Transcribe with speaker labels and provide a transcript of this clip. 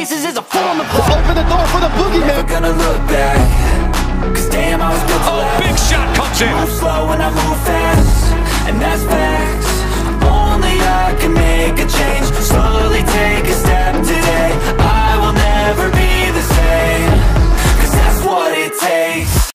Speaker 1: pieces is a form of art.
Speaker 2: Open the door for the boogeyman.
Speaker 3: Never gonna look back, 'cause damn, I was built to last.
Speaker 4: Big shot comes in.
Speaker 3: Move slow and I move fast.